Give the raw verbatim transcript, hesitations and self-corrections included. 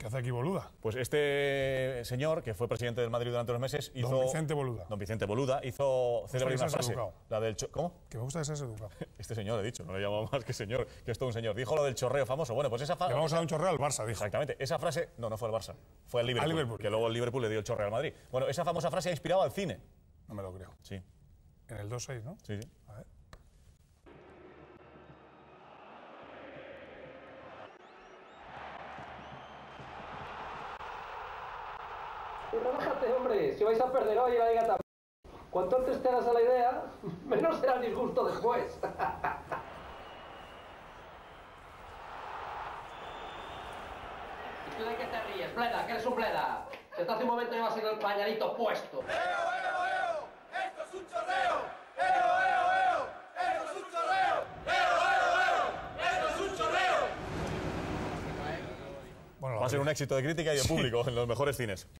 ¿Qué hace aquí Boluda? Pues este señor, que fue presidente del Madrid durante unos meses, hizo... Don Vicente Boluda. Don Vicente Boluda hizo célebre una frase. Educado. La del cho ¿Cómo? Que me gusta que seas educado. Este señor, he dicho, no le llamo más que señor, que es todo un señor. Dijo lo del chorreo famoso. Bueno, pues esa frase... Le vamos a dar un chorreo al Barça, dijo. Exactamente. Esa frase... No, no fue al Barça. Fue al Liverpool, Al Liverpool. que luego el Liverpool le dio el chorreo al Madrid. Bueno, esa famosa frase ha inspirado al cine. No me lo creo. Sí. En el dos seis, ¿no? Sí, sí. A ver. Relájate, hombre, si vais a perder hoy la liga también. Cuanto antes te hagas a la idea, menos será el disgusto después. ¿Y tú de qué te ríes, Bleda? ¿Que eres un Bleda? Si hasta hace un momento llevas el pañalito puesto. ¡Eo, eo, eo! ¡Esto es un chorreo! ¡Eo, eo, eo! ¡Esto es un chorreo! ¡Eo, eo, eo! ¡Esto es un chorreo! Bueno, Va a ser un éxito de crítica y de público en los mejores cines.